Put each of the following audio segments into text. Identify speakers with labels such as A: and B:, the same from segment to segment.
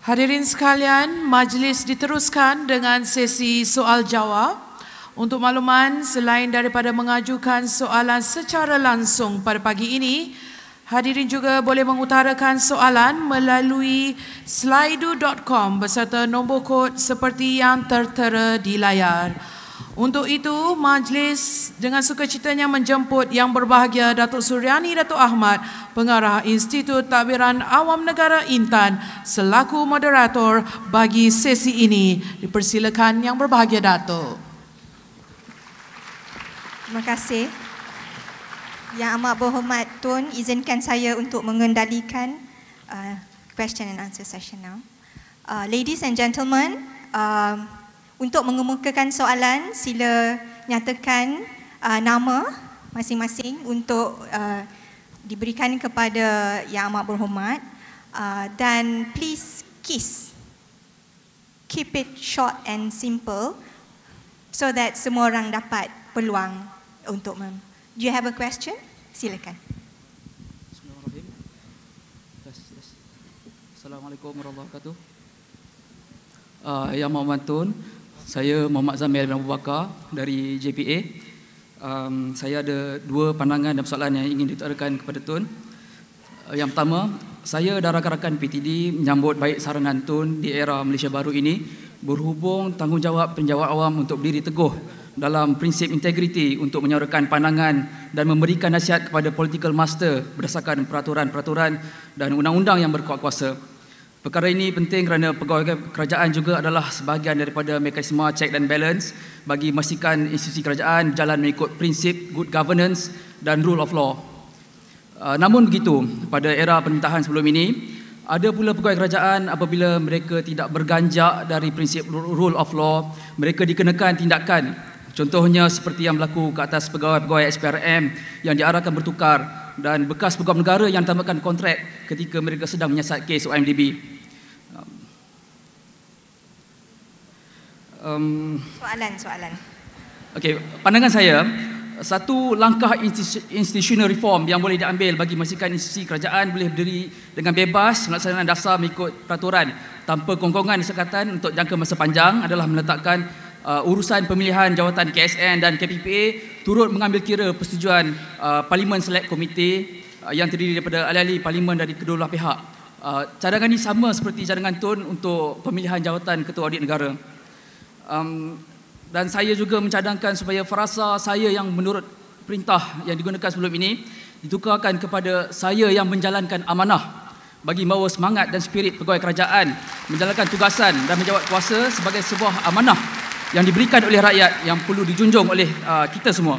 A: Hadirin sekalian, majlis diteruskan dengan sesi soal jawab. Untuk makluman, selain daripada mengajukan soalan secara langsung pada pagi ini, hadirin juga boleh mengutarakan soalan melalui slido.com beserta nombor kod seperti yang tertera di layar. Untuk itu, majlis dengan sukacitanya menjemput Yang Berbahagia Datuk Suryani Datuk Ahmad, Pengarah Institut Tadbiran Awam Negara Intan selaku moderator bagi sesi ini. Dipersilakan Yang Berbahagia Datuk.
B: Terima kasih. Yang amat berhormat Tun, izinkan saya untuk mengendalikan question and answer session now. Ladies and gentlemen, untuk mengemukakan soalan, sila nyatakan nama masing-masing untuk diberikan kepada Yang Amat Berhormat. Dan please keep it short and simple so that semua orang dapat peluang untuk Do you have a question? Silakan.
C: Bismillahirrahmanirrahim. Assalamualaikum warahmatullahi wabarakatuh. Yang Mohd Tun, saya Muhammad Zamir bin Abu Bakar dari JPA. Saya ada dua pandangan dan soalan yang ingin diutarakan kepada Tun. Yang pertama, saya dan rakan-rakan PTD menyambut baik saranan Tun di era Malaysia baru ini berhubung tanggungjawab penjawat awam untuk berdiri teguh dalam prinsip integriti untuk menyuarakan pandangan dan memberikan nasihat kepada political master berdasarkan peraturan-peraturan dan undang-undang yang berkuat kuasa. Perkara ini penting kerana pegawai kerajaan juga adalah sebahagian daripada mekanisme check and balance bagi memastikan institusi kerajaan berjalan mengikut prinsip good governance dan rule of law. Namun begitu, pada era pemerintahan sebelum ini, ada pula pegawai kerajaan apabila mereka tidak berganjak dari prinsip rule of law, mereka dikenakan tindakan. Contohnya seperti yang berlaku ke atas pegawai-pegawai SPRM yang diarahkan bertukar dan bekas pegawai negara yang tambahkan kontrak ketika mereka sedang menyiasat kes OMDB.
B: Soalan.
C: Okey, pandangan saya, satu langkah institutional reform yang boleh diambil bagi memastikan institusi kerajaan boleh berdiri dengan bebas melaksanakan dasar mengikut peraturan tanpa kongkongan disekatan untuk jangka masa panjang adalah meletakkan urusan pemilihan jawatan KSN dan KPPA turut mengambil kira persetujuan Parlimen Select Committee yang terdiri daripada ahli-ahli Parlimen dari kedua belah pihak. Cadangan ini sama seperti cadangan Tun untuk pemilihan jawatan Ketua Audit Negara. Dan saya juga mencadangkan supaya frasa saya yang menurut perintah yang digunakan sebelum ini ditukarkan kepada saya yang menjalankan amanah bagi membawa semangat dan spirit pegawai kerajaan menjalankan tugasan dan menjawat kuasa sebagai sebuah amanah yang diberikan oleh rakyat yang perlu dijunjung oleh kita semua.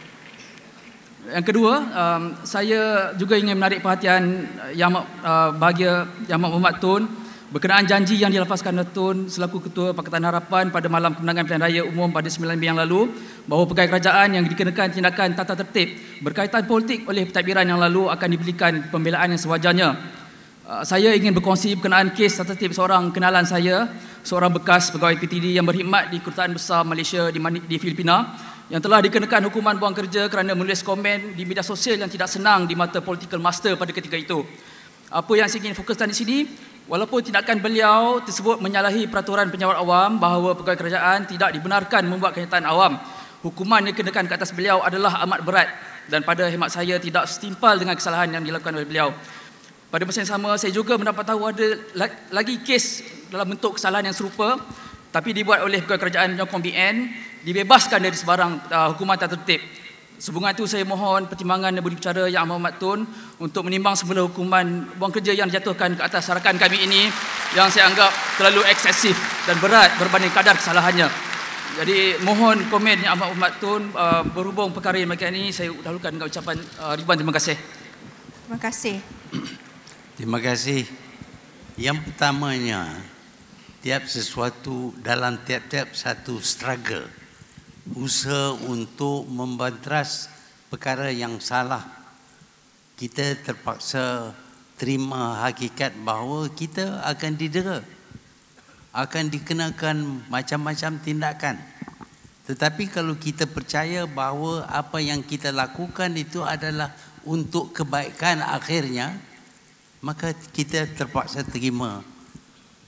C: Yang kedua, saya juga ingin menarik perhatian Yang Amat Berhormat Tun berkenaan janji yang dilafazkan oleh Tun selaku Ketua Pakatan Harapan pada malam kemenangan pilihan raya umum pada 9 Mei yang lalu bahawa pegawai kerajaan yang dikenakan tindakan tata tertib berkaitan politik oleh pentadbiran yang lalu akan diberikan pembelaan yang sewajarnya. Saya ingin berkongsi berkenaan kes tata tertib seorang kenalan saya, seorang bekas pegawai PTD yang berkhidmat di Kedutaan Besar Malaysia di Filipina yang telah dikenakan hukuman buang kerja kerana menulis komen di media sosial yang tidak senang di mata political master pada ketika itu. Apa yang saya ingin fokuskan di sini, walaupun tindakan beliau tersebut menyalahi peraturan penjawat awam bahawa pegawai kerajaan tidak dibenarkan membuat kenyataan awam, hukuman yang dikenakan ke atas beliau adalah amat berat dan pada khidmat saya tidak setimpal dengan kesalahan yang dilakukan oleh beliau. Pada masa yang sama, saya juga mendapat tahu ada lagi kes dalam bentuk kesalahan yang serupa tapi dibuat oleh pegawai kerajaan Penyokong BN dibebaskan dari sebarang hukuman tata tertib. Sehubungan itu saya mohon pertimbangan dan budi bicara Yang Amat Berhormat Tun untuk menimbang semula hukuman buang kerja yang dijatuhkan ke atas rakan kami ini yang saya anggap terlalu eksesif dan berat berbanding kadar kesalahannya. Jadi mohon komen Yang Amat Berhormat Tun berhubung perkara yang macam ini, saya dahulukan dengan ucapan ribuan terima kasih.
B: Terima kasih.
D: Terima kasih. Yang pertamanya, tiap sesuatu dalam tiap-tiap satu struggle, usaha untuk membantras perkara yang salah, kita terpaksa terima hakikat bahawa kita akan didera, akan dikenakan macam-macam tindakan. Tetapi kalau kita percaya bahawa apa yang kita lakukan itu adalah untuk kebaikan akhirnya, maka kita terpaksa terima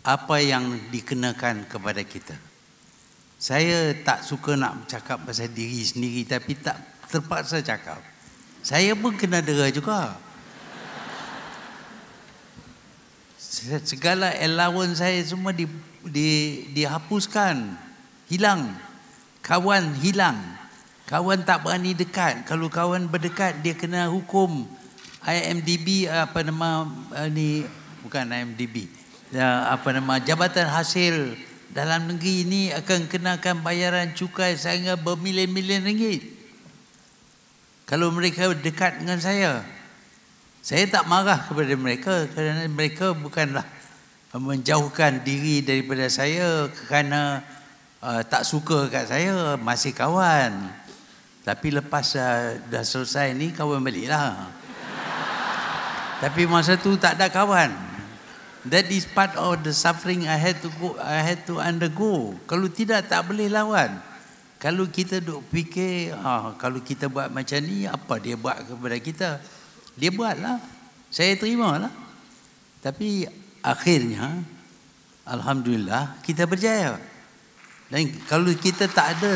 D: apa yang dikenakan kepada kita. Saya tak suka nak cakap pasal diri sendiri, tapi tak terpaksa cakap. Saya pun kena dera juga. Segala allowance saya semua dihapuskan, hilang. Kawan hilang. Kawan tak berani dekat. Kalau kawan berdekat, dia kena hukum. IMDb bukan IMDb. Jabatan Hasil dalam negeri ini akan kenakan bayaran cukai sehingga bermilion-milion ringgit. Kalau mereka dekat dengan saya tak marah kepada mereka kerana mereka bukanlah menjauhkan diri daripada saya kerana tak suka kat saya, masih kawan. Tapi lepas dah selesai ni, kawan balik lah. Tapi masa tu tak ada kawan. That is part of the suffering I had to undergo. Kalau tidak, tak boleh lawan. Kalau kita duk fikir, kalau kita buat macam ni, apa dia buat kepada kita? Dia buatlah. Saya terimalah. Tapi akhirnya, alhamdulillah, kita berjaya. Dan kalau kita tak ada,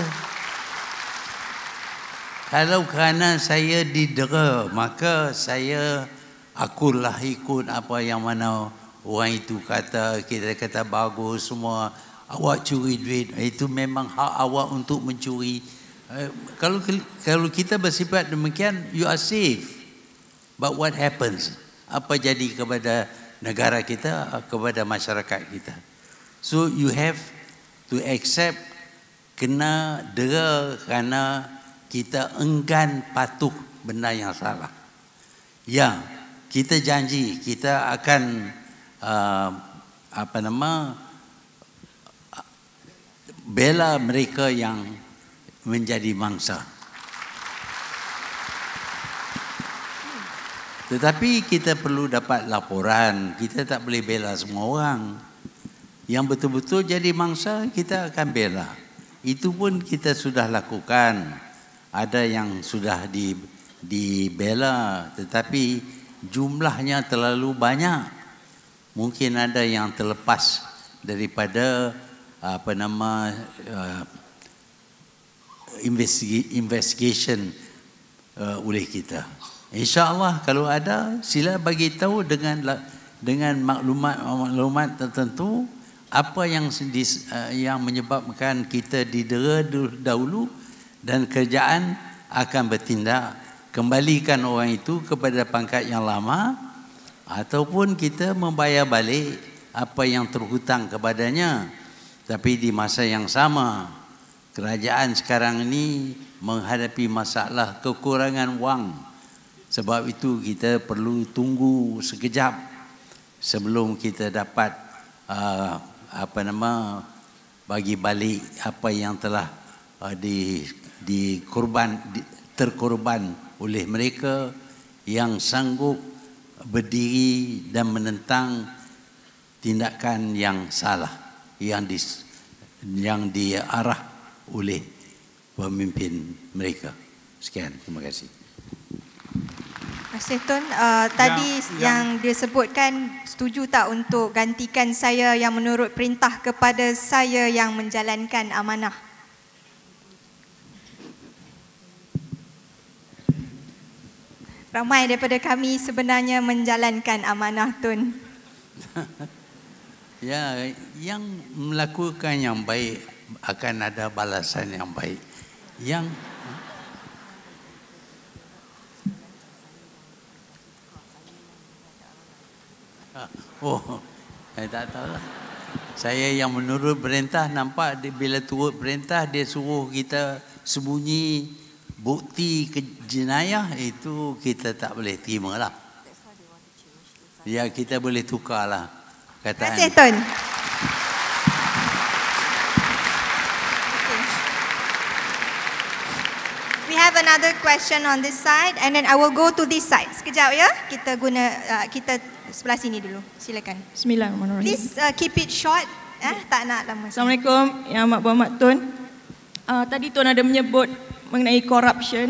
D: kalau kerana saya didera, maka akulah ikut apa yang mana orang itu kata, kita kata bagus semua, awak curi duit, itu memang hak awak untuk mencuri. Kalau kita bersifat demikian, you are safe. But what happens? Apa jadi kepada negara kita, kepada masyarakat kita? So you have to accept, kena dera kerana kita enggan patuh benda yang salah. Ya, kita janji kita akan bela mereka yang menjadi mangsa. Tetapi kita perlu dapat laporan. Kita tak boleh bela semua orang. Yang betul-betul jadi mangsa, kita akan bela. Itu pun kita sudah lakukan. Ada yang sudah dibela, tetapi jumlahnya terlalu banyak. Mungkin ada yang terlepas daripada investigation oleh kita. InsyaAllah kalau ada, sila bagi tahu dengan maklumat tertentu apa yang menyebabkan kita didera dahulu, dan kerajaan akan bertindak kembalikan orang itu kepada pangkat yang lama, ataupun kita membayar balik apa yang terhutang kepadanya. Tapi di masa yang sama, kerajaan sekarang ini menghadapi masalah kekurangan wang. Sebab itu kita perlu tunggu sekejap sebelum kita dapat bagi balik apa yang telah terkorban oleh mereka yang sanggup berdiri dan menentang tindakan yang salah yang diarah oleh pemimpin mereka. Sekian, terima kasih.
B: Terima kasih Tun. Tadi yang disebutkan, setuju tak untuk gantikan saya yang menurut perintah kepada saya yang menjalankan amanah? Ramai daripada kami sebenarnya menjalankan amanah Tun.
D: Ya, yang melakukan yang baik akan ada balasan yang baik. Saya tak tahu lah. Saya yang menurut perintah, nampak bila turut perintah dia suruh kita sembunyi bukti jenayah, itu kita tak boleh terima lah. Ya, kita boleh tukar lah kataan.
B: Terima kasih Tun. We have another question on this side, and then I will go to this side. Sekejap ya, kita sebelah sini dulu. Silakan.
E: Bismillahirrahmanirrahim.
B: Please keep it short. Tak nak lama.
E: Assalamualaikum, Yang Amat Berhormat Tun. Tadi Tun ada menyebut mengenai corruption.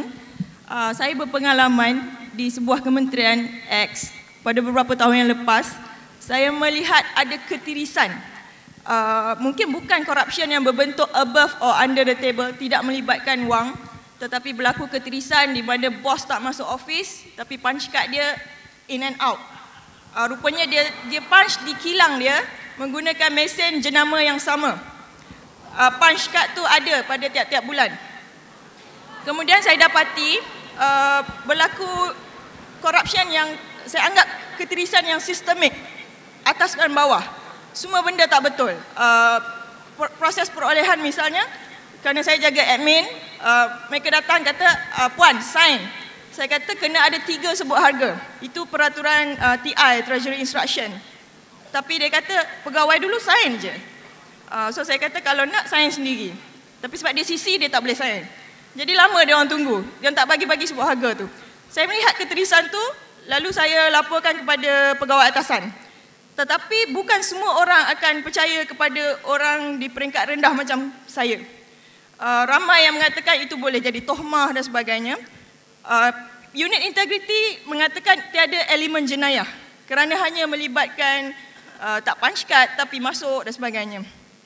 E: Saya berpengalaman di sebuah kementerian X pada beberapa tahun yang lepas. saya melihat ada ketirisan. Mungkin bukan corruption yang berbentuk above or under the table, tidak melibatkan wang, tetapi berlaku ketirisan di mana bos tak masuk office tapi punch card dia in and out. Rupanya dia punch di kilang dia menggunakan mesin jenama yang sama. Punch card tu ada pada tiap-tiap bulan. Kemudian saya dapati berlaku corruption yang saya anggap ketirisan yang sistemik, atas dan bawah. Semua benda tak betul. Proses perolehan misalnya, kerana saya jaga admin, mereka datang kata, puan sign. Saya kata kena ada 3 sebut harga. Itu peraturan TI, Treasury Instruction. Tapi dia kata pegawai dulu sign je. So saya kata kalau nak sign sendiri. Tapi sebab dia CC dia tak boleh sign. Jadi lama dia orang tunggu. Dia tak bagi-bagi sebut harga tu. Saya melihat ketirisan tu, lalu saya laporkan kepada pegawai atasan. Tetapi bukan semua orang akan percaya kepada orang di peringkat rendah macam saya. Ramai yang mengatakan itu boleh jadi tohmah dan sebagainya. Unit integrity mengatakan tiada elemen jenayah kerana hanya melibatkan tak punch card tapi masuk dan sebagainya.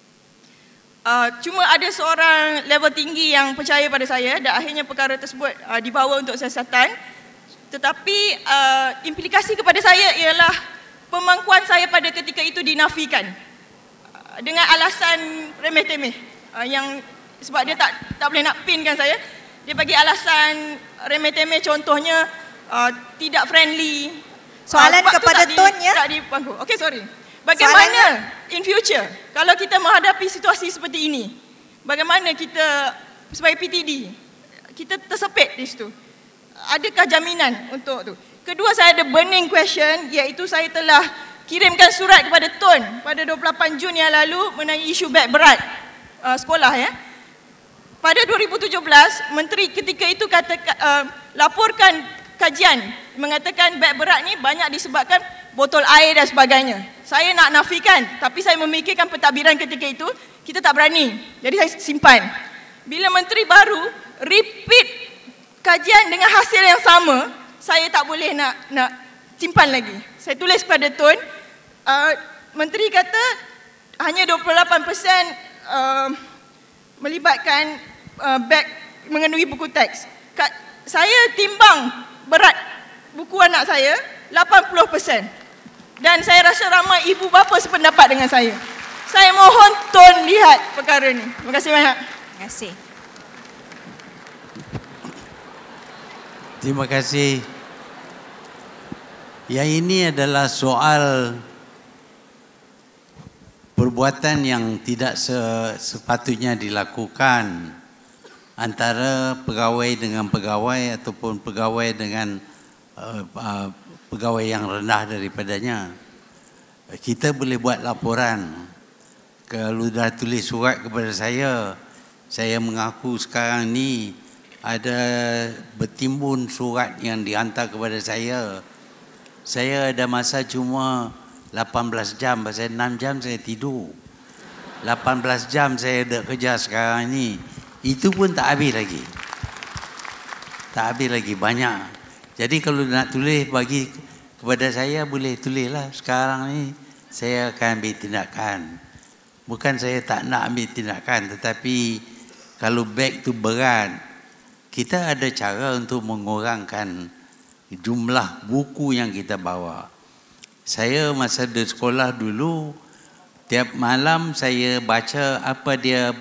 E: Cuma ada seorang level tinggi yang percaya pada saya dan akhirnya perkara tersebut dibawa untuk siasatan. Tetapi implikasi kepada saya ialah pemangkuan saya pada ketika itu dinafikan dengan alasan remeh-temeh yang sebab dia tak boleh nak pinkan saya. Dia bagi alasan remeh-temeh, contohnya tidak friendly.
B: Soalan kepada Tun ya.
E: Tak dipangku. Okey, sorry. Bagaimana in future kalau kita menghadapi situasi seperti ini? Bagaimana kita sebagai PTD kita tersepit di situ? Adakah jaminan untuk tu? Kedua, saya ada burning question, iaitu saya telah kirimkan surat kepada Tun pada 28 Jun yang lalu mengenai isu beg berat sekolah ya. Pada 2017, menteri ketika itu kata laporkan kajian mengatakan beg berat ni banyak disebabkan botol air dan sebagainya. Saya nak nafikan, tapi saya memikirkan pentadbiran ketika itu, kita tak berani. Jadi saya simpan. Bila menteri baru repeat kajian dengan hasil yang sama, saya tak boleh nak simpan lagi. Saya tulis pada Tun, menteri kata hanya 28% melibatkan beg mengenai buku teks. Saya timbang berat buku anak saya 80%. Dan saya rasa ramai ibu bapa sependapat dengan saya. Saya mohon Tun lihat perkara ni. Terima kasih banyak.
B: Terima kasih.
D: Terima kasih. Yang ini adalah soal perbuatan yang tidak sepatutnya dilakukan antara pegawai dengan pegawai ataupun pegawai dengan pegawai yang rendah daripadanya. Kita boleh buat laporan. Kalau dah tulis surat kepada saya mengaku sekarang ni ada bertimbun surat yang dihantar kepada saya. Saya ada masa cuma 18 jam, pasal 6 jam saya tidur. 18 jam saya ada kerja sekarang ni. Itu pun tak habis lagi. Tak habis lagi, banyak. Jadi kalau nak tulis bagi kepada saya, boleh tulislah. Sekarang ni saya akan ambil tindakan. Bukan saya tak nak ambil tindakan, tetapi kalau beg tu berat, kita ada cara untuk mengurangkan jumlah buku yang kita bawa. Saya masa di sekolah dulu, tiap malam saya baca apa dia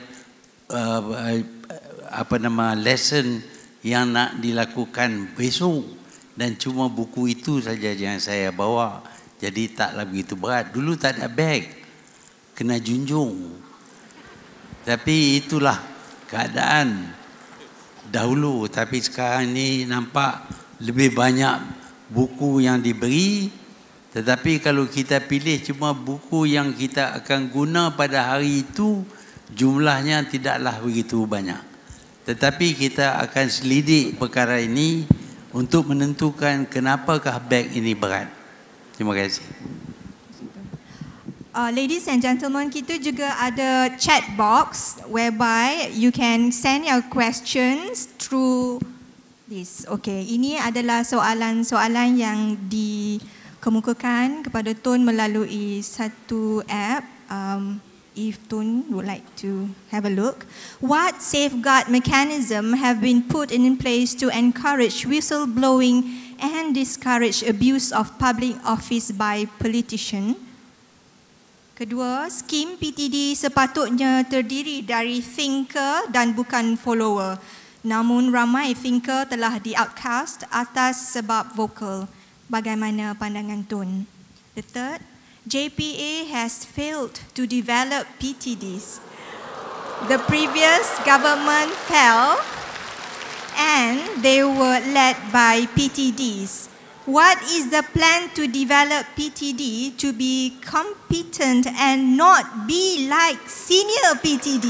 D: lesson yang nak dilakukan besok, dan cuma buku itu saja yang saya bawa. Jadi taklah begitu berat. Dulu tak ada beg, kena junjung. Tapi itulah keadaan dahulu. Tapi sekarang ni nampak lebih banyak buku yang diberi. Tetapi kalau kita pilih cuma buku yang kita akan guna pada hari itu, jumlahnya tidaklah begitu banyak. Tetapi kita akan selidik perkara ini untuk menentukan kenapakah beg ini berat. Terima kasih.
B: Ladies and gentlemen, kita juga ada chat box whereby you can send your questions through this. Okay, ini adalah soalan-soalan yang kemukakan kepada Tun melalui satu app. If Tun would like to have a look, what safeguard mechanism have been put in place to encourage whistleblowing and discourage abuse of public office by politician? Kedua, skim PTD sepatutnya terdiri dari thinker dan bukan follower. Namun ramai thinker telah di-outcast atas sebab vokal. Bagaimana pandangan Tun? The third, JPA has failed to develop PTDs. The previous government fell and they were led by PTDs. What is the plan to develop PTD to be competent and not be like senior PTD?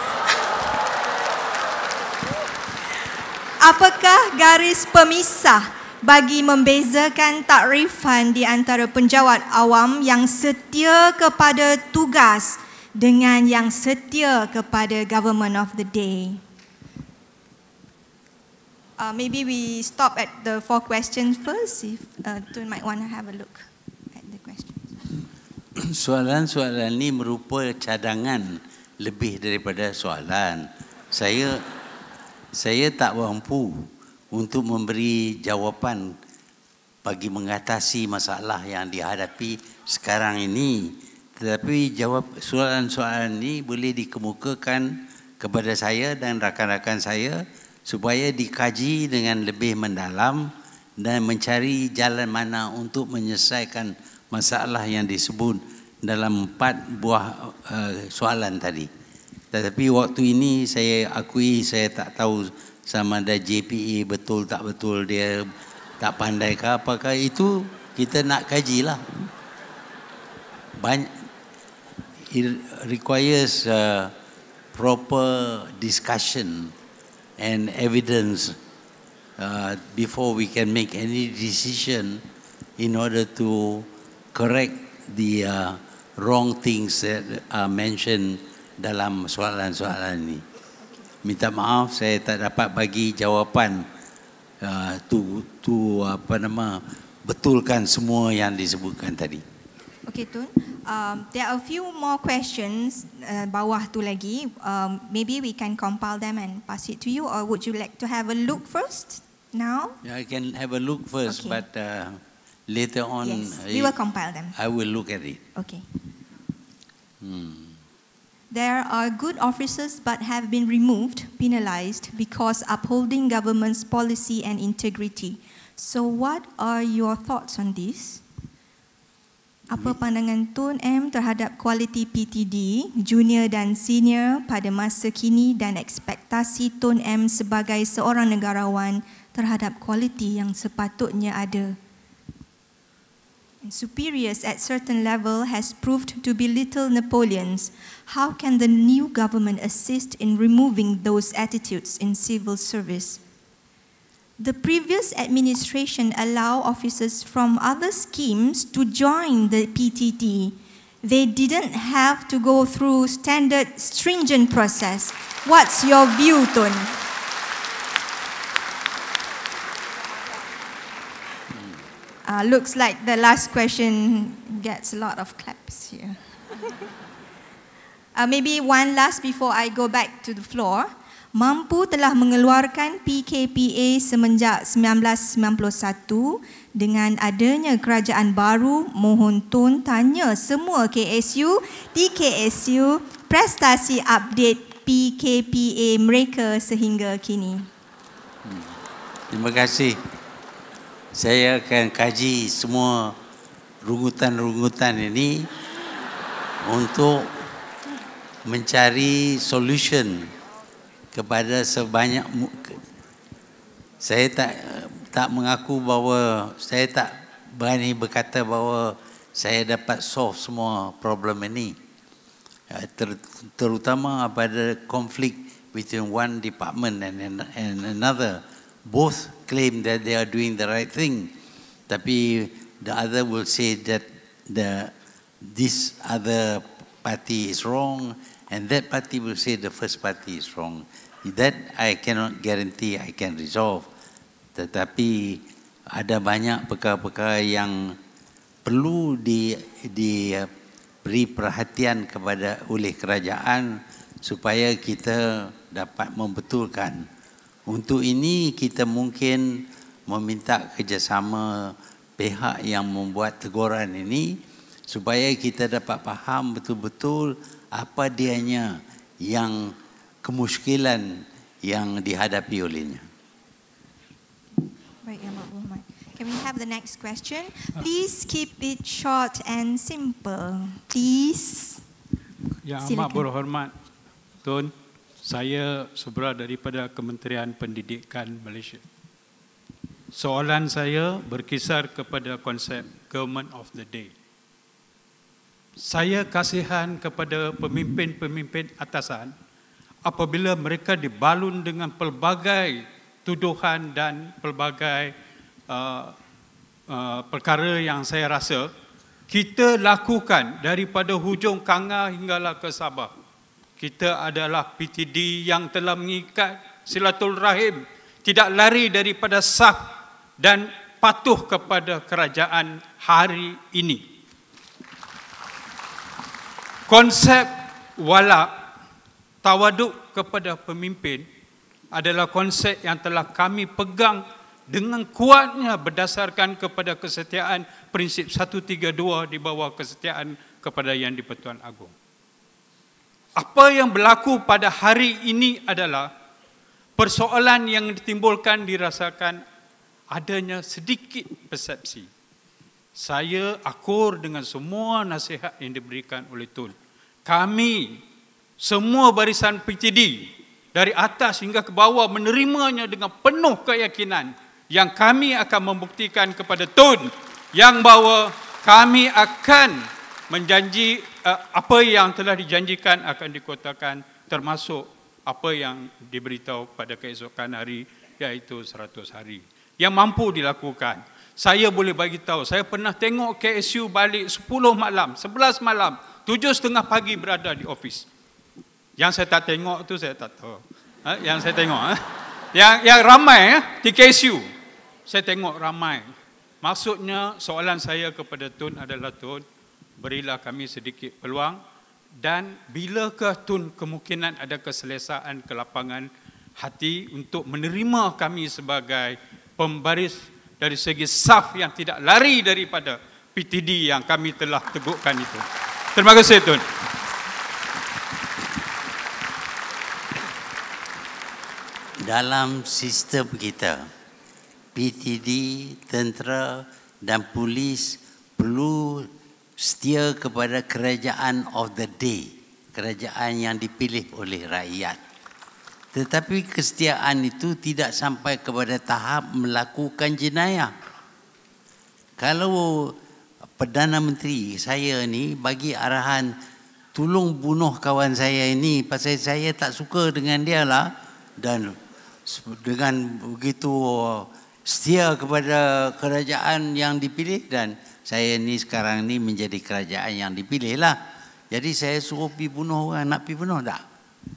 B: Apakah garis pemisah bagi membezakan takrifan di antara penjawat awam yang setia kepada tugas dengan yang setia kepada government of the day? Maybe we stop at the 4 questions first, if Tun might want to have a look at the questions.
D: Soalan-soalan ini merupa cadangan lebih daripada soalan. Saya tak mampu untuk memberi jawapan bagi mengatasi masalah yang dihadapi sekarang ini. Tetapi jawab soalan-soalan ini boleh dikemukakan kepada saya dan rakan-rakan saya supaya dikaji dengan lebih mendalam dan mencari jalan mana untuk menyelesaikan masalah yang disebut dalam 4 buah soalan tadi. Tetapi waktu ini saya akui saya tak tahu sama ada JPA betul tak betul, dia tak pandai ke apakah, itu kita nak kajilah. It requires proper discussion and evidence before we can make any decision in order to correct the wrong things that are mentioned dalam soalan-soalan ini. Minta maaf saya tak dapat bagi jawapan betulkan semua yang disebutkan tadi.
B: Okay, Tun. There are a few more questions bawah tu lagi. Maybe we can compile them and pass it to you, or would you like to have a look first now?
D: Yeah, I can have a look first,
B: Okay.
D: but later on
B: Yes, we will compile them.
D: I will look at it.
B: Okay. There are good officers but have been removed, penalized because upholding government's policy and integrity. So what are your thoughts on this? Apa pandangan Tun M terhadap kualiti PTD, junior dan senior pada masa kini dan ekspektasi Tun M sebagai seorang negarawan terhadap kualiti yang sepatutnya ada? Superiors at certain level has proved to be little Napoleons. How can the new government assist in removing those attitudes in civil service? The previous administration allowed officers from other schemes to join the PTT. They didn't have to go through standard stringent process. What's your view, Tun? Looks like the last question gets a lot of claps here. Maybe one last before I go back to the floor. Mampu telah mengeluarkan PKPA semenjak 1991. Dengan adanya kerajaan baru, mohon Tun tanya semua KSU, DKSU prestasi update PKPA mereka sehingga kini.
D: Terima kasih. Saya akan kaji semua rungutan-rungutan ini untuk mencari solution kepada sebanyak. Saya tak mengaku bahawa saya tak berani berkata bahawa saya dapat solve semua problem ini. Terutama pada konflik between one department and another. Both claim that they are doing the right thing, tapi the other will say that this other party is wrong, and that party will say the first party is wrong. That I cannot guarantee I can resolve. Tetapi ada banyak perkara-perkara yang perlu diberi perhatian kepada oleh kerajaan supaya kita dapat membetulkan. Untuk ini kita mungkin meminta kerjasama pihak yang membuat teguran ini supaya kita dapat faham betul-betul apa dianya yang kemuskilan yang dihadapi olehnya.
B: Baik, Yang Amat Berhormat. Can we have the next question? Please keep it short and simple. Please.
F: Yang Amat Berhormat, Tun, saya Subra daripada Kementerian Pendidikan Malaysia. Soalan saya berkisar kepada konsep Government of the Day. Saya kasihan kepada pemimpin-pemimpin atasan apabila mereka dibalun dengan pelbagai tuduhan dan pelbagai perkara yang saya rasa kita lakukan daripada hujung Kanga hinggalah ke Sabah. Kita adalah PTD yang telah mengikat silaturahim, tidak lari daripada saf dan patuh kepada kerajaan hari ini. Konsep wala, tawaduk kepada pemimpin adalah konsep yang telah kami pegang dengan kuatnya berdasarkan kepada kesetiaan prinsip 132 di bawah kesetiaan kepada Yang di-Pertuan Agong. Apa yang berlaku pada hari ini adalah persoalan yang ditimbulkan dirasakan adanya sedikit persepsi. Saya akur dengan semua nasihat yang diberikan oleh Tun. Kami, semua barisan PTD, dari atas hingga ke bawah menerimanya dengan penuh keyakinan yang kami akan membuktikan kepada Tun yang bahawa kami akan menjanji apa yang telah dijanjikan akan dikotakan, termasuk apa yang diberitahu pada keesokan hari, iaitu 100 hari. Yang mampu dilakukan. Saya boleh bagi tahu, saya pernah tengok KSU balik 10 malam, 11 malam, 7:30 pagi berada di ofis. Yang saya tak tengok tu saya tak tahu. Yang saya tengok, yang ramai di KSU, saya tengok ramai. Maksudnya soalan saya kepada Tun adalah, Tun, berilah kami sedikit peluang dan bilakah Tun kemungkinan ada keselesaan ke lapangan hati untuk menerima kami sebagai pembaris dari segi saf yang tidak lari daripada PTD yang kami telah teguhkan itu. Terima kasih, Tun.
D: Dalam sistem kita, PTD, tentera dan polis perlu setia kepada kerajaan of the day, kerajaan yang dipilih oleh rakyat. Tetapi kesetiaan itu tidak sampai kepada tahap melakukan jenayah. Kalau Perdana Menteri saya ni bagi arahan tolong bunuh kawan saya ini pasal saya tak suka dengan dia lah, dan dengan begitu setia kepada kerajaan yang dipilih, dan saya ni sekarang ni menjadi kerajaan yang dipilih lah. Jadi saya suruh pergi bunuh orang, nak pergi bunuh tak?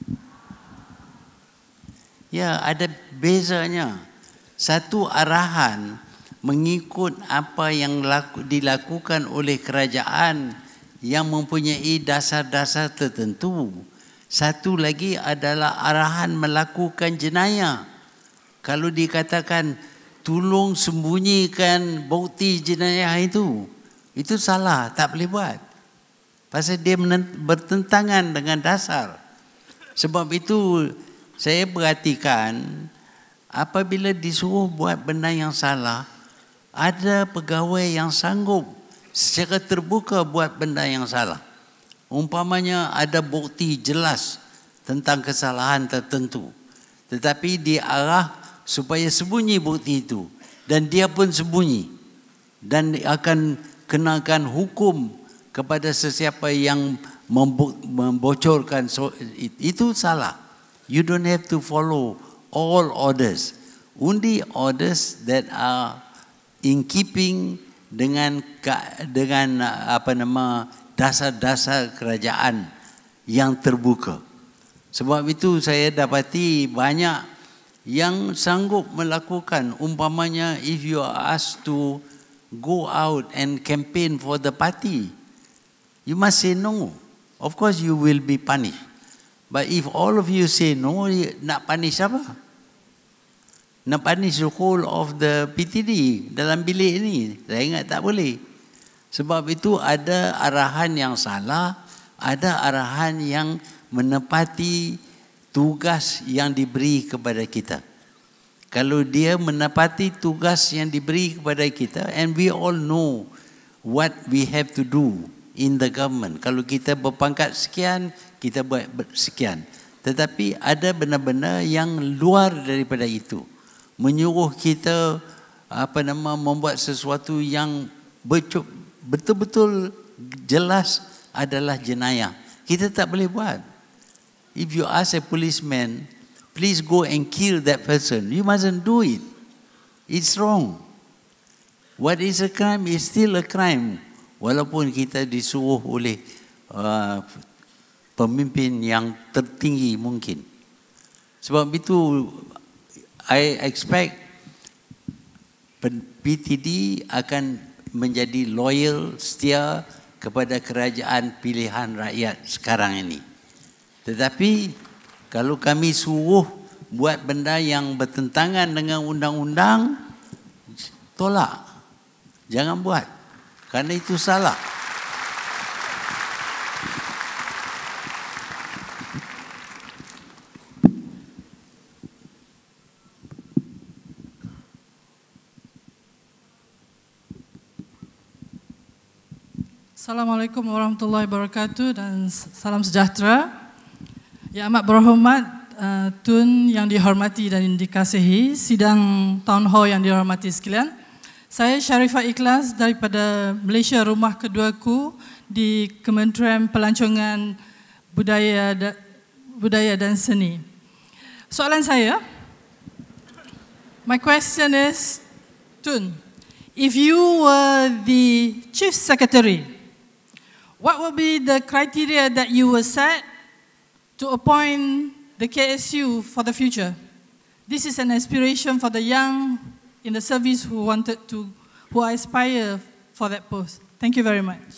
D: Ya, ada bezanya. Satu arahan mengikut apa yang dilakukan oleh kerajaan yang mempunyai dasar-dasar tertentu. Satu lagi adalah arahan melakukan jenayah. Kalau dikatakan tolong sembunyikan bukti jenayah itu salah, tak boleh buat. Pasal dia bertentangan dengan dasar. Sebab itu saya perhatikan apabila disuruh buat benda yang salah, ada pegawai yang sanggup secara terbuka buat benda yang salah. Umpamanya ada bukti jelas tentang kesalahan tertentu, tetapi diarah supaya sembunyi bukti itu, dan dia pun sembunyi, dan akan kenakan hukum kepada sesiapa yang membocorkan. Itu salah. You don't have to follow all orders. Only orders that are in keeping dengan dasar-dasar kerajaan yang terbuka. Sebab itu saya dapati banyak yang sanggup melakukan, umpamanya if you are asked to go out and campaign for the party. You must say no. Of course you will be punished. But if all of you say no, nak punish apa? Nak punish the whole of the PTD dalam bilik ni. Saya ingat tak boleh. Sebab itu ada arahan yang salah, ada arahan yang menepati tugas yang diberi kepada kita. Kalau dia menepati tugas yang diberi kepada kita, and we all know what we have to do in the government. Kalau kita berpangkat sekian, kita buat sekian. Tetapi ada benda-benda yang luar daripada itu. Menyuruh kita membuat sesuatu yang betul-betul jelas adalah jenayah. Kita tak boleh buat. If you ask a policeman, please go and kill that person, you mustn't do it. It's wrong. What is a crime is still a crime. Walaupun kita disuruh oleh pemimpin yang tertinggi mungkin. Sebab itu, I expect PTD akan menjadi loyal, setia kepada kerajaan pilihan rakyat sekarang ini. Tetapi kalau kami suruh buat benda yang bertentangan dengan undang-undang, tolak. Jangan buat. Kerana itu salah.
G: Assalamualaikum warahmatullahi wabarakatuh dan salam sejahtera. Yang amat berhormat Tun yang dihormati dan dikasihi, sidang Town Hall yang dihormati sekalian. Saya Sharifah Ikhlas daripada Malaysia, rumah keduaku di Kementerian Pelancongan Budaya dan Seni. Soalan saya, my question is, Tun, if you were the Chief Secretary, what will be the criteria that you will set to appoint the KSU for the future? This is an aspiration for the young in the service who aspire for that post. Thank you very much.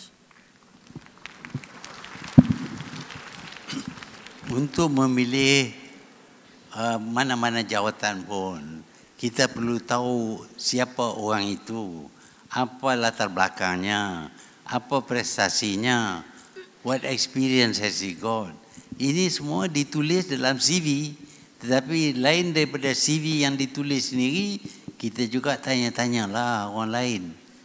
D: Untuk memilih mana-mana jawatan pun, kita perlu tahu siapa orang itu, apa latar belakangnya, apa prestasinya, what experience has he got. Ini semua ditulis dalam CV, tetapi lain daripada CV yang ditulis sendiri, kita juga tanya-tanyalah orang lain.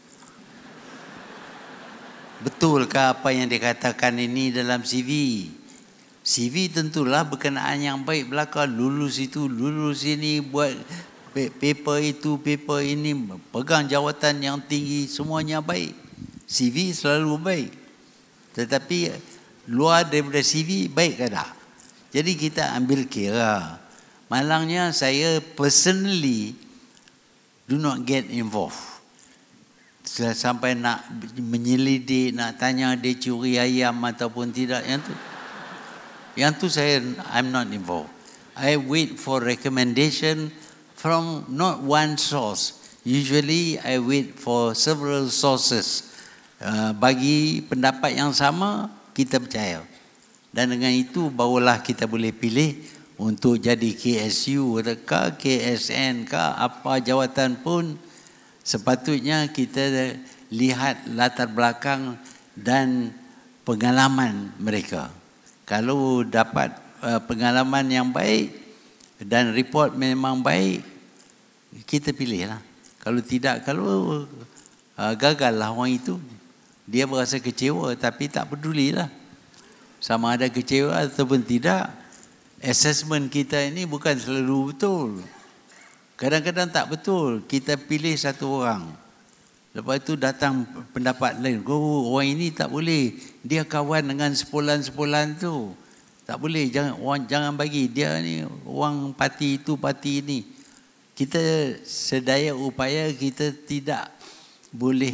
D: Betulkah apa yang dikatakan ini dalam CV? CV tentulah berkenaan yang baik belaka, lulus itu, lulus ini, buat paper itu, paper ini, pegang jawatan yang tinggi, semuanya baik. CV selalu baik. Tetapi luar daripada CV, baik ke tak? Jadi kita ambil kira. Malangnya saya personally do not get involved. Sampai nak menyelidik, nak tanya dia curi ayam ataupun tidak. Yang tu saya, I'm not involved. I wait for recommendation from not one source. Usually I wait for several sources. Bagi pendapat yang sama, kita percaya. Dan dengan itu barulah kita boleh pilih untuk jadi KSU ke KSN ke apa jawatan pun. Sepatutnya kita lihat latar belakang dan pengalaman mereka. Kalau dapat pengalaman yang baik dan report memang baik, kita pilihlah. Kalau tidak, kalau gagallah orang itu, dia berasa kecewa tapi tak pedulilah. Sama ada kecewa ataupun tidak, assessment kita ini bukan selalu betul. Kadang-kadang tak betul. Kita pilih satu orang, lepas itu datang pendapat lain. Oh, orang ini tak boleh, dia kawan dengan sepulan-sepulan tu. Tak boleh, jangan bagi. Dia ni orang parti itu, parti ini. Kita sedaya upaya kita tidak boleh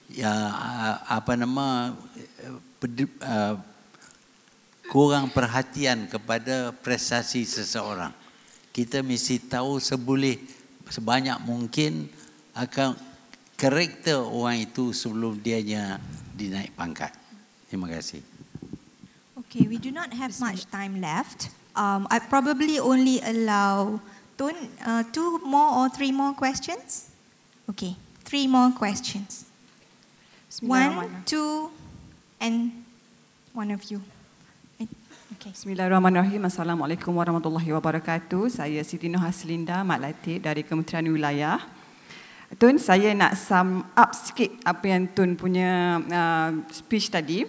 D: kurang perhatian kepada prestasi seseorang. Kita mesti tahu sebanyak mungkin akan karakter orang itu sebelum dianya dinaik pangkat. Terima kasih.
B: Okay, we do not have much time left. I probably only allow Tun 2 more or 3 more questions. Okay, 3 more questions. 1, 2, and one of you. Okay.
H: Bismillahirrahmanirrahim. Assalamualaikum warahmatullahi wabarakatuh. Saya Siti Noh Haslinda, Mat Latif dari Kementerian Wilayah. Tun, saya nak sum up sikit apa yang Tun punya speech tadi.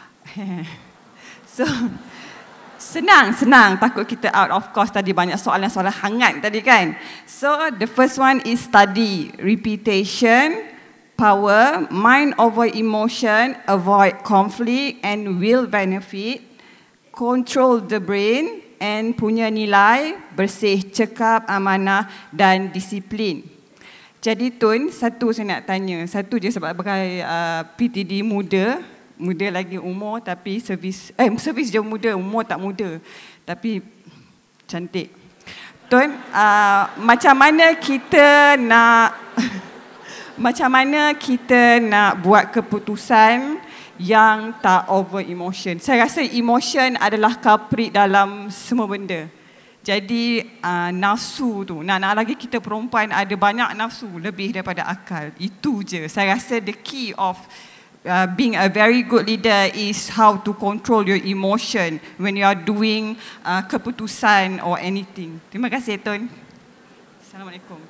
H: So, senang. Takut kita out of course tadi, banyak soalan-soalan hangat tadi kan. So, the first one is study, repetition, power, mind over emotion, avoid conflict and will benefit, control the brain and punya nilai, bersih, cekap, amanah dan disiplin. Jadi Tun, satu saya nak tanya, satu je sebagai PTD muda lagi umur tapi servis je muda, umur tak muda tapi cantik. Tun, macam mana kita nak buat keputusan yang tak over emotion. Saya rasa emotion adalah culprit dalam semua benda. Jadi nafsu tu, nak lagi kita perempuan ada banyak nafsu lebih daripada akal. Itu je. Saya rasa the key of being a very good leader is how to control your emotion when you are doing keputusan or anything. Terima kasih Tun. Assalamualaikum.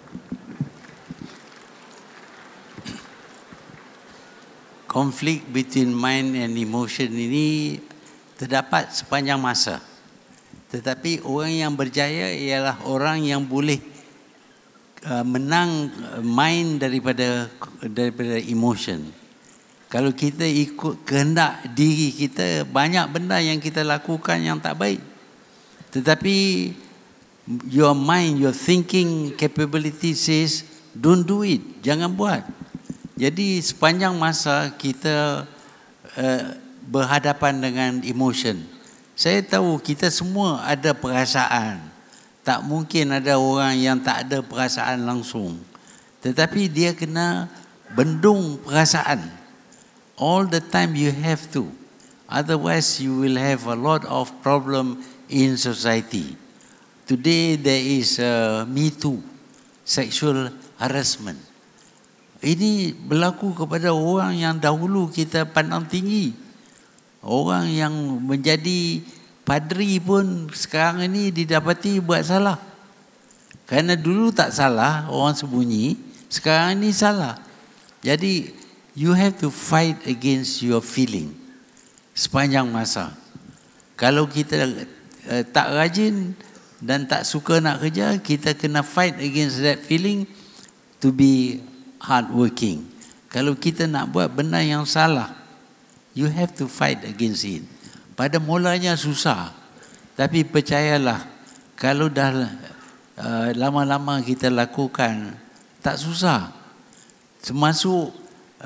D: Konflik between mind and emotion ini terdapat sepanjang masa. Tetapi orang yang berjaya ialah orang yang boleh menang mind daripada emotion. Kalau kita ikut kehendak diri kita, banyak benda yang kita lakukan yang tak baik. Tetapi your mind, your thinking capability says don't do it, jangan buat. Jadi sepanjang masa kita berhadapan dengan emotion. Saya tahu kita semua ada perasaan. Tak mungkin ada orang yang tak ada perasaan langsung. Tetapi dia kena bendung perasaan. All the time you have to. Otherwise you will have a lot of problem in society. Today there is Me Too, sexual harassment. Ini berlaku kepada orang yang dahulu kita pandang tinggi. Orang yang menjadi padri pun sekarang ini didapati buat salah. Kerana dulu tak salah, orang sembunyi, sekarang ini salah. Jadi you have to fight against your feeling sepanjang masa. Kalau kita tak rajin dan tak suka nak kerja, kita kena fight against that feeling to be hardworking. Kalau kita nak buat benda yang salah, you have to fight against it. Pada mulanya susah, tapi percayalah, kalau dah lama-lama kita lakukan, tak susah. Termasuk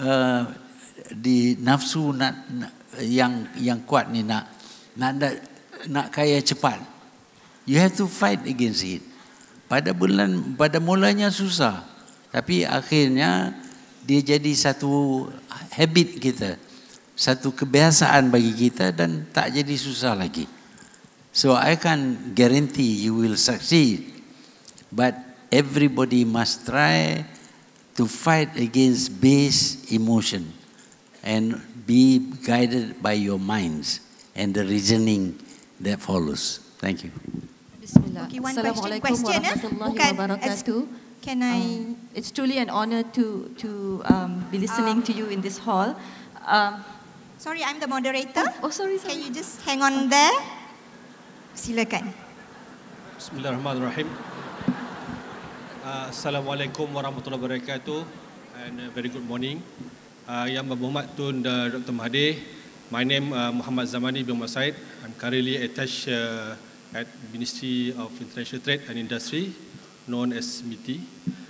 D: di nafsu yang kuat ni nak kaya cepat. You have to fight against it. Pada mulanya susah, tapi akhirnya dia jadi satu habit kita. Satu kebiasaan bagi kita dan tak jadi susah lagi. So I can guarantee you will succeed. But everybody must try to fight against base emotion and be guided by your minds and the reasoning that follows. Thank you.
I: Bismillah.
B: Okay, one
I: Assalamualaikum
B: question,
I: warahmatullahi wabarakatuh.
B: Can I?
I: It's truly an honor to be listening to you in this hall.
B: Sorry, I'm the moderator.
I: Oh, sorry.
B: Can you just hang on there? Silakan.
J: Bismillahirrahmanirrahim. Assalamualaikum warahmatullahi wabarakatuh and very good morning. Yang berhormat Tun Dr. Mahathir. My name Muhammad Zamani bin Muhammad Said. I'm currently attached at Ministry of International Trade and Industry, known as MITI.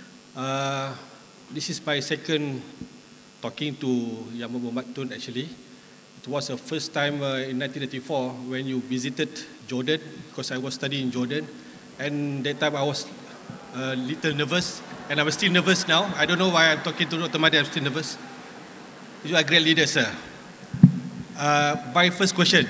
J: This is my second talking to Yang berhormat Tun actually. It was the first time in 1984 when you visited Jordan, because I was studying in Jordan, and that time I was a little nervous and I'm still nervous now. I don't know why I'm talking to Dr. Mahdi, I'm still nervous. You are a great leader, sir. My first question.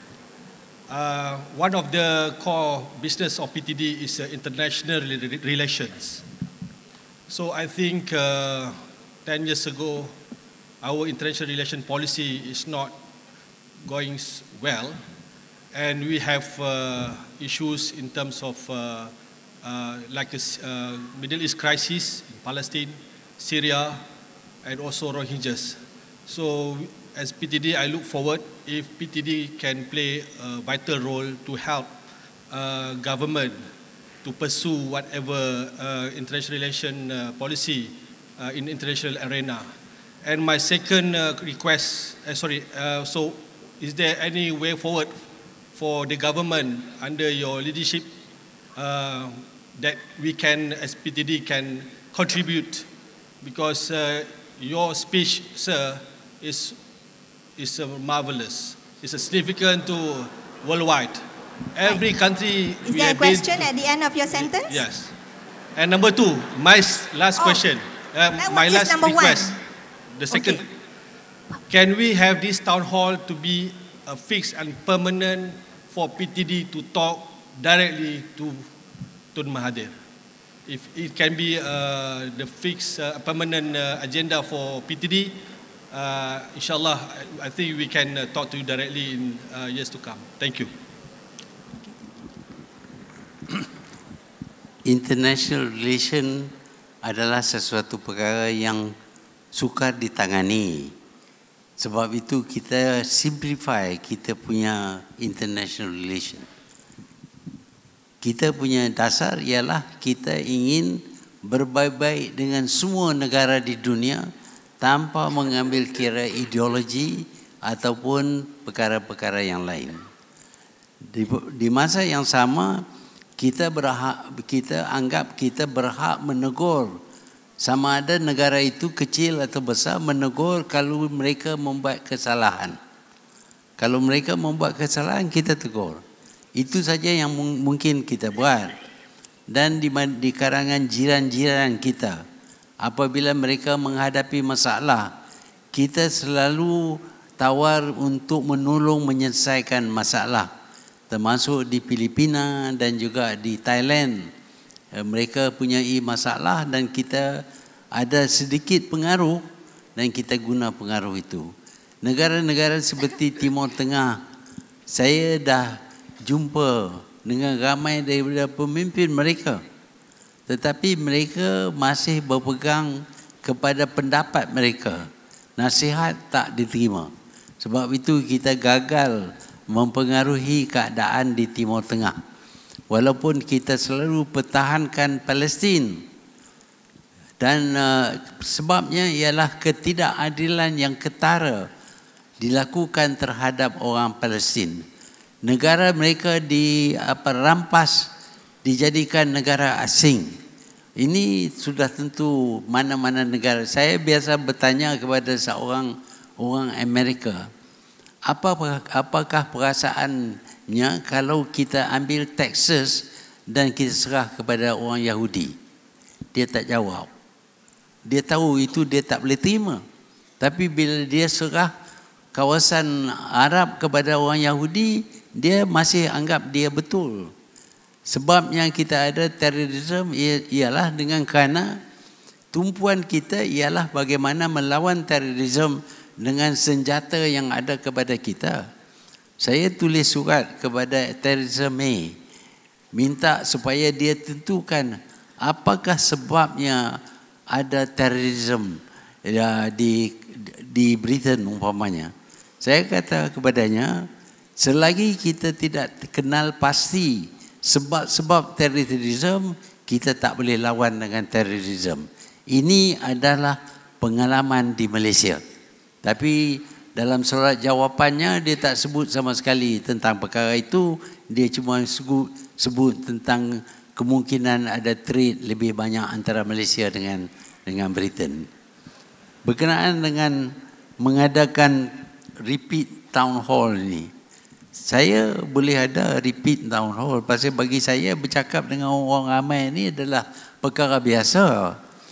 J: One of the core business of PTD is international relations. So I think 10 years ago, our international relation policy is not going well, and we have issues in terms of like the Middle East crisis in Palestine, Syria, and also Rohingyas. So as PTD, I look forward if PTD can play a vital role to help government to pursue whatever international relation policy in international arena. And my second request, so is there any way forward for the government under your leadership that we can, as PTD, can contribute? Because your speech, sir, is marvelous. It's significant to worldwide. Every country.
B: Is there a question at the end of your sentence?
J: Yes. And number two, my last question. My last request. The second. Okay. Can we have this town hall to be a fixed and permanent for PTD to talk directly to Tun Mahathir? If it can be the fixed permanent agenda for PTD, inshallah, I think we can talk to you directly in years to come. Thank you.
D: International relation adalah sesuatu perkara yang sukar ditangani. Sebab itu kita simplify kita punya international relation. Kita punya dasar ialah kita ingin berbaik-baik dengan semua negara di dunia tanpa mengambil kira ideologi ataupun perkara-perkara yang lain. Di masa yang sama, kita anggap kita berhak menegur sama ada negara itu kecil atau besar, menegur kalau mereka membuat kesalahan. Kalau mereka membuat kesalahan, kita tegur. Itu saja yang mungkin kita buat. Dan di kalangan jiran-jiran kita, apabila mereka menghadapi masalah, kita selalu tawar untuk menolong menyelesaikan masalah. Termasuk di Filipina dan juga di Thailand. Mereka punyai masalah dan kita ada sedikit pengaruh dan kita guna pengaruh itu. Negara-negara seperti Timur Tengah, saya dah jumpa dengan ramai daripada pemimpin mereka. Tetapi mereka masih berpegang kepada pendapat mereka. Nasihat tak diterima. Sebab itu kita gagal mempengaruhi keadaan di Timur Tengah. Walaupun kita selalu pertahankan Palestin. Dan sebabnya ialah ketidakadilan yang ketara dilakukan terhadap orang Palestin. Negara mereka dirampas, dijadikan negara asing. Ini sudah tentu mana-mana negara. Saya biasa bertanya kepada seorang orang Amerika, apakah perasaannya kalau kita ambil Texas dan kita serah kepada orang Yahudi? Dia tak jawab. Dia tahu itu dia tak boleh terima. Tapi bila dia serah kawasan Arab kepada orang Yahudi, dia masih anggap dia betul. Sebabnya kita ada terorisme ialah dengan kerana tumpuan kita ialah bagaimana melawan terorisme dengan senjata yang ada kepada kita. Saya tulis surat kepada Theresa May, minta supaya dia tentukan apakah sebabnya ada terorisme di Britain umpamanya. Saya kata kepadanya, selagi kita tidak kenal pasti sebab-sebab terorisme, kita tak boleh lawan dengan terorisme. Ini adalah pengalaman di Malaysia. Tapi dalam surat jawapannya dia tak sebut sama sekali tentang perkara itu. Dia cuma sebut tentang kemungkinan ada trade lebih banyak antara Malaysia dengan Britain. Berkenaan dengan mengadakan repeat town hall ini, saya boleh ada repeat town hall pasal bagi saya bercakap dengan orang ramai ini adalah perkara biasa.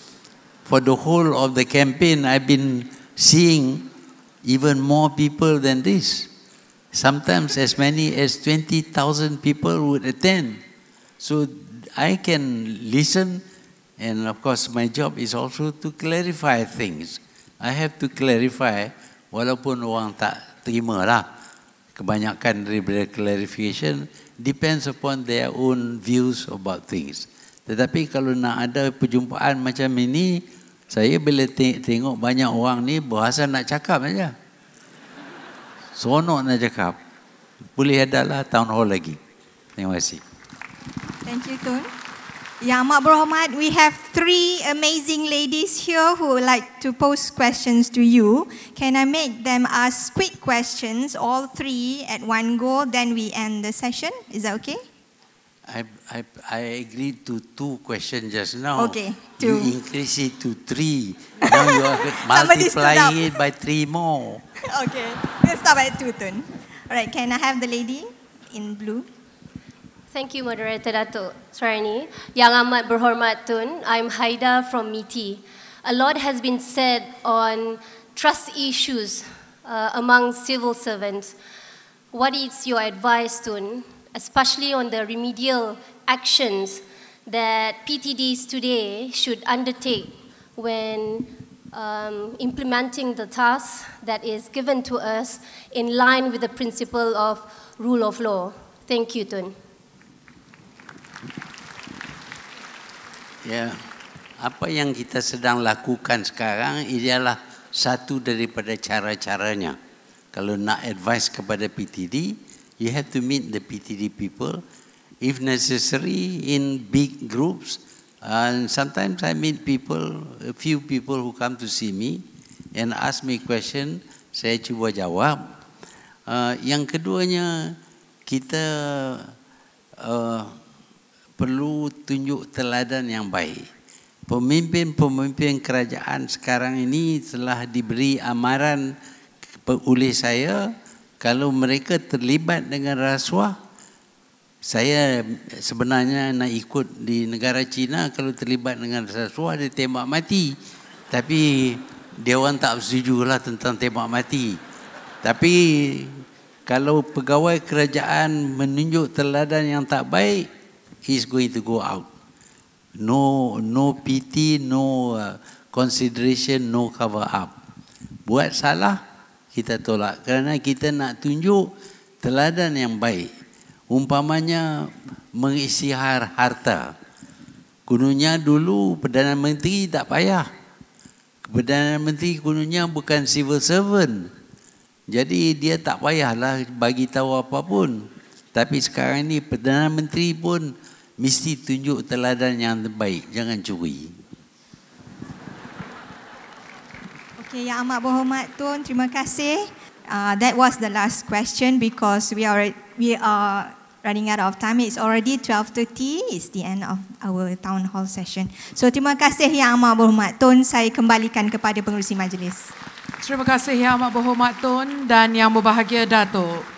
D: for the whole of the campaign, I've been seeing even more people than this. Sometimes as many as 20,000 people would attend. So I can listen, and of course my job is also to clarify things. I have to clarify, walaupun orang tak terima lah. Kebanyakan daripada clarification depends upon their own views about things. Tetapi kalau nak ada perjumpaan macam ini, saya bila tengok banyak orang ni berasa nak cakap saja. Seronok nak cakap. Boleh adalah town hall lagi. Terima kasih.
B: Thank you, Tun. Yang Amat Berhormat, we have 3 amazing ladies here who would like to pose questions to you. Can I make them ask quick questions, all 3 at one go, then we end the session? Is that okay?
D: I agreed to 2 questions just now.
B: Okay, 2.
D: You increase it to 3. Now you are multiplying it by 3 more.
B: Okay, we'll stop at 2, Tun. All right, can I have the lady in blue?
K: Thank you, Moderator Datuk Suharini. Yang Amat Berhormat Tun, I'm Haida from MITI. A lot has been said on trust issues among civil servants. What is your advice, Tun, especially on the remedial actions that PTDs today should undertake when implementing the task that is given to us in line with the principle of rule of law? Thank you, Tun.
D: Ya, apa yang kita sedang lakukan sekarang ialah satu daripada cara-caranya. Kalau nak advice kepada PTD, you have to meet the PTD people, if necessary in big groups. And sometimes I meet people, a few people who come to see me and ask me question, saya cuba jawab. Yang keduanya, kita perlu tunjuk teladan yang baik. Pemimpin-pemimpin kerajaan sekarang ini telah diberi amaran oleh saya, kalau mereka terlibat dengan rasuah, saya sebenarnya nak ikut di negara China, kalau terlibat dengan rasuah dia tembak mati. Tapi dia orang tak bersetujulah tentang tembak mati. Tapi kalau pegawai kerajaan menunjuk teladan yang tak baik, he's going to go out. No pity, no consideration, no cover up. Buat salah, kita tolak. Kerana kita nak tunjuk teladan yang baik. Umpamanya mengisytihar harta. Kononnya dulu Perdana Menteri tak payah. Perdana Menteri kononnya bukan civil servant. Jadi dia tak payahlah bagi tahu apa pun. Tapi sekarang ni Perdana Menteri pun mesti tunjuk teladan yang terbaik, jangan curi.
B: Okay, Yang Amat Berhormat Tun, terima kasih. That was the last question because we are running out of time. It's already 12:30. It's the end of our town hall session. So terima kasih Yang Amat Berhormat Tun. Saya kembalikan kepada pengerusi majlis.
A: Terima kasih Yang Amat Berhormat Tun dan Yang Berbahagia Datuk.